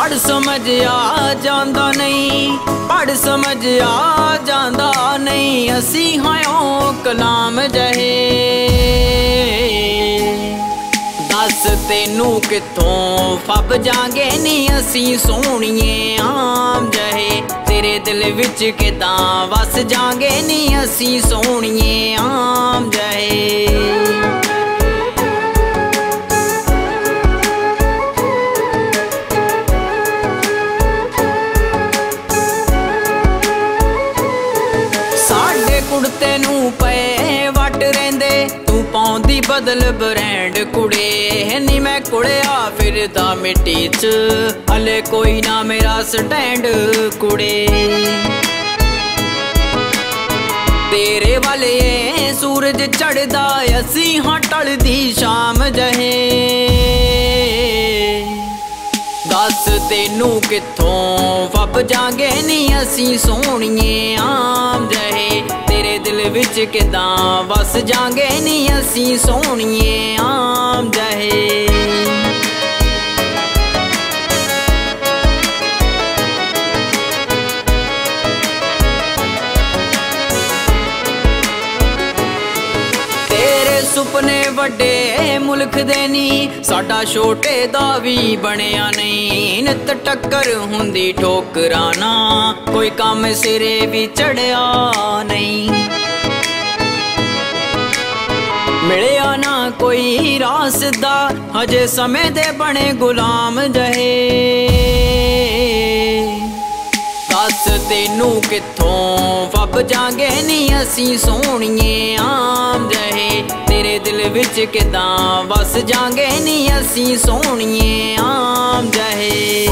पढ़ समझ आ जांदा नहीं, पढ़ समझ आ जांदा नहीं, असी हायों कलाम जहे। दस तेनू किथों फब जांगे नी असी सोहणिए आम जहे, तेरे दिल विच किदां वस जांगे नी असी सोहणिए आम जहे। कुड़ते नू पे वट रेंदे तू पाउंदी बदल ब्रांड कुड़े नी, मैं कुड़िया फिरदा मिट्टी च हले कोई ना मेरा स्टैंड कुड़े। तेरे वाले सूरज चढ़दा असी हाँ टलदी शाम जहे। दस तेनू किथों फब जांगे नी असी सोहणिए आम जहे, तेरे दिल विच किदां वस जांगे नी असी सोहणिए आम जहे। सुपने वड्डे मुल्क दे नी, साडा छोटे दा भी बनिया नहीं। नित टक्कर हुंदी ठोकराना, कोई काम सिरे भी चढ़िया नहीं। मिलिया ना कोई रासदा, हजे समय दे बने गुलाम जहे। दस तेनू किथों फब जांगे नी असी सोहणिए आम जहे, तेरे दिल विच किदां वस जांगे नी असी सोहणिए आम जहे।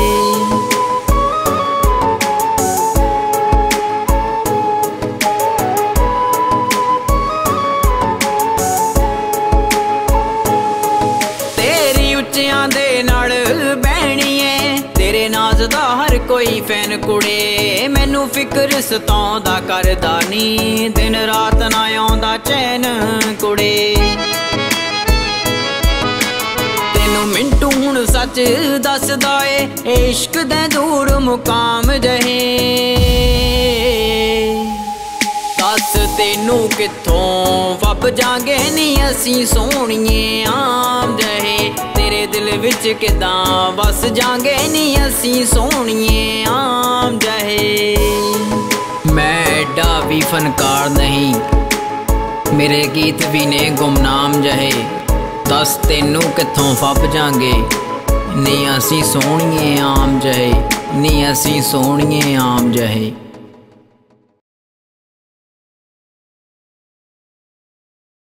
तेरी उच्चियां दे नाल बहणीए, तेरे नाज दा हर कोई फैन कुड़े, मैनू फिक्र सताउंदा करदा नी, दिन रात ना आउंदा चैन कुड़े। तेनू मिंटू हुण सच दसदा ए इश्क दे दूर मुकाम जहे। दस तेनू किथों फब जांगे नी असी सोहणिए आम जहे, तेरे दिल विच किदां वस जांगे नी असी सोहणिए आम जहे। मैं एडा भी फनकार नहीं, मेरे गीत भी ने गुमनाम जहे। दस तेनू किथों फब जांगे नी असी सोहणिए आम जहे, नी असी सोहणिए आम जहे।